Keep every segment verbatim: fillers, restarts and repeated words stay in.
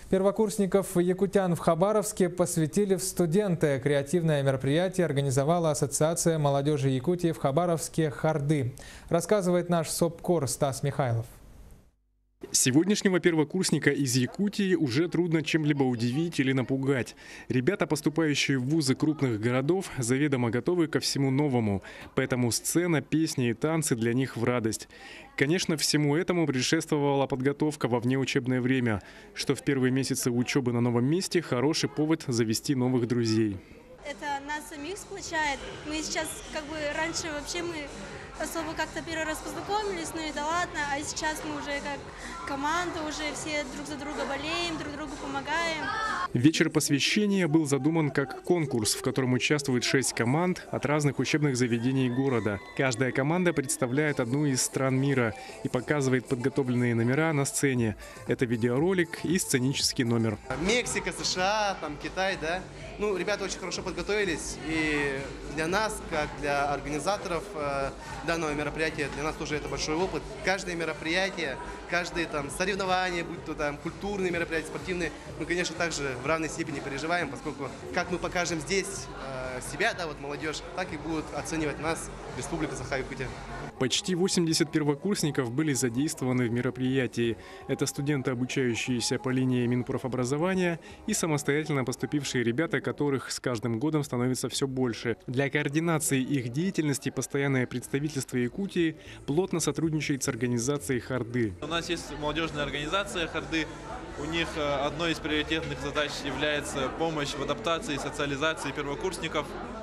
Первокурсников якутян в Хабаровске посвятили в студенты. Креативное мероприятие организовала Ассоциация молодежи Якутии в Хабаровске «Харды». Рассказывает наш СОПКОР Стас Михайлов. Сегодняшнего первокурсника из Якутии уже трудно чем-либо удивить или напугать. Ребята, поступающие в вузы крупных городов, заведомо готовы ко всему новому. Поэтому сцена, песни и танцы для них в радость. Конечно, всему этому предшествовала подготовка во внеучебное время, что в первые месяцы учебы на новом месте хороший повод завести новых друзей. Это нас самих сплочает. Мы сейчас, как бы, раньше вообще мы особо как-то первый раз познакомились, ну и да ладно, а сейчас мы уже как команда, уже все друг за друга болеем, друг другу помогаем. Вечер посвящения был задуман как конкурс, в котором участвует шесть команд от разных учебных заведений города. Каждая команда представляет одну из стран мира и показывает подготовленные номера на сцене. Это видеоролик и сценический номер. Мексика, США, там Китай, да. Ну, ребята очень хорошо подготовились, и для нас, как для организаторов э, данного мероприятия, для нас тоже это большой опыт. Каждое мероприятие, каждое там соревнование, будь то там культурные мероприятия, спортивные, мы, конечно, также в равной степени переживаем, поскольку как мы покажем здесь э, себя, да, вот молодежь, так и будут оценивать нас Республика Саха-Якутия. Почти восемьдесят первокурсников были задействованы в мероприятии. Это студенты, обучающиеся по линии Минпрофобразования, и самостоятельно поступившие ребята, которых с каждым годом становится все больше. Для координации их деятельности постоянное представительство Якутии плотно сотрудничает с организацией «Харды». У нас есть молодежная организация «Харды». У них одной из приоритетных задач является помощь в адаптации и социализации первокурсников.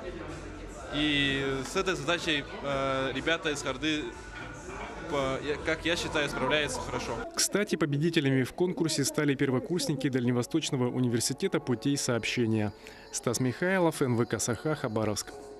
И с этой задачей э, ребята из «Харды», по, как я считаю, справляются хорошо. Кстати, победителями в конкурсе стали первокурсники Дальневосточного университета путей сообщения. Стас Михайлов, эн вэ ка «Саха», Хабаровск.